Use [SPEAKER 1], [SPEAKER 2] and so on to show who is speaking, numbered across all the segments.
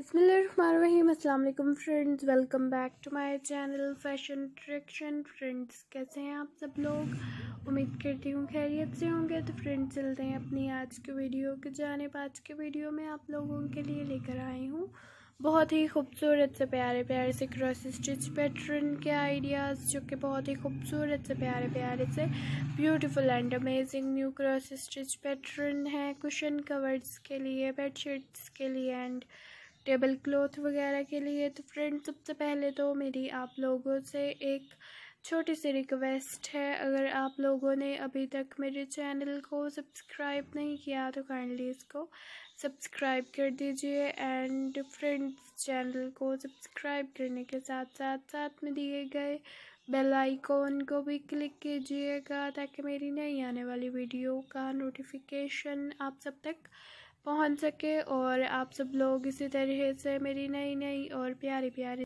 [SPEAKER 1] बिस्मिल्लाहिर्रहमानिर्रहीम। अस्सलाम वालेकुम friends, welcome back to my channel fashion traction. Friends, कैसे हैं आप सब लोग? उम्मीद करती हूँ खैरियत से होंगे। तो फ्रेंड्स, चलते हैं अपनी आज की वीडियो की जानिब। आज के वीडियो में आप लोगों के लिए लेकर आई हूँ बहुत ही खूबसूरत से प्यारे प्यारे से क्रॉस स्टिच पैटर्न के आइडियाज़, जो कि बहुत ही खूबसूरत से प्यारे प्यारे से beautiful and amazing new cross stitch pattern है कुशन कवर्स के लिए, बेडशीट्स के लिए एंड टेबल क्लॉथ वगैरह के लिए। तो फ्रेंड्स, सबसे पहले तो मेरी आप लोगों से एक छोटी सी रिक्वेस्ट है, अगर आप लोगों ने अभी तक मेरे चैनल को सब्सक्राइब नहीं किया तो काइंडली इसको सब्सक्राइब कर दीजिए। एंड फ्रेंड्स, चैनल को सब्सक्राइब करने के साथ साथ में दिए गए बेल आइकॉन को भी क्लिक कीजिएगा, ताकि मेरी नई आने वाली वीडियो का नोटिफिकेशन आप सब तक पहुंच सके और आप सब लोग इसी तरह से मेरी नई नई और प्यारी प्यारी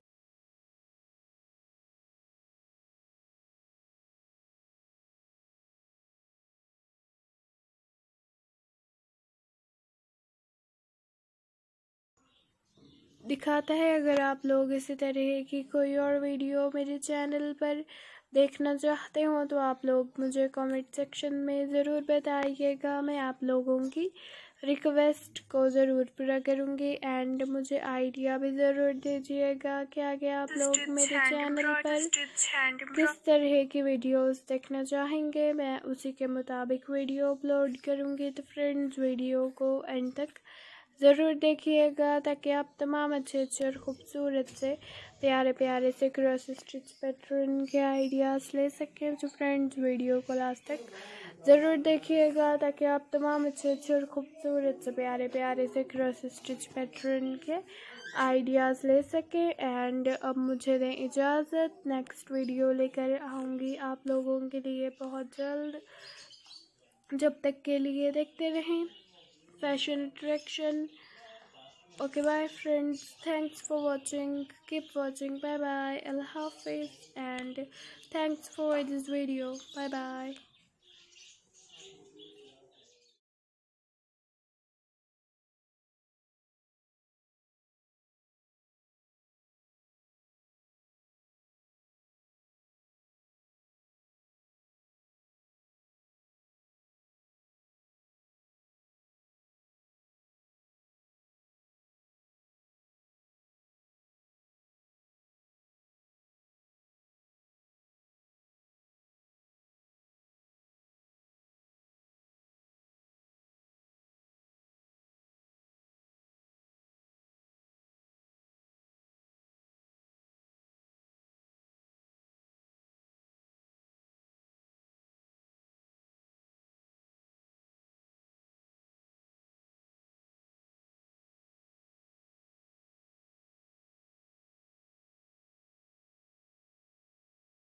[SPEAKER 1] दिखाता है। अगर आप लोग इसी तरह की कोई और वीडियो मेरे चैनल पर देखना चाहते हो तो आप लोग मुझे कमेंट सेक्शन में ज़रूर बताइएगा। मैं आप लोगों की रिक्वेस्ट को ज़रूर पूरा करूँगी एंड मुझे आइडिया भी ज़रूर दीजिएगा कि आगे आप लोग मेरे चैनल पर किस तरह की वीडियोस देखना चाहेंगे। मैं उसी के मुताबिक वीडियो अपलोड करूँगी। तो फ्रेंड्स, वीडियो को एंड तक ज़रूर देखिएगा, ताकि आप तमाम अच्छे और ख़ूबसूरत से प्यारे प्यारे से क्रॉस स्टिच पैटर्न के आइडियाज़ ले सकें। तो फ्रेंड्स, वीडियो को लास्ट तक ज़रूर देखिएगा, ताकि आप तमाम अच्छे और ख़ूबसूरत से प्यारे प्यारे से क्रॉस स्टिच पैटर्न के आइडियाज़ ले सकें। एंड अब मुझे दें इजाज़त, नेक्स्ट वीडियो लेकर आऊँगी आप लोगों के लिए बहुत जल्द। जब तक के लिए देखते रहें fashion attraction. Okay, bye friends. Thanks for watching. Keep watching. Bye bye. Allah Hafiz. And thanks for this video. Bye bye.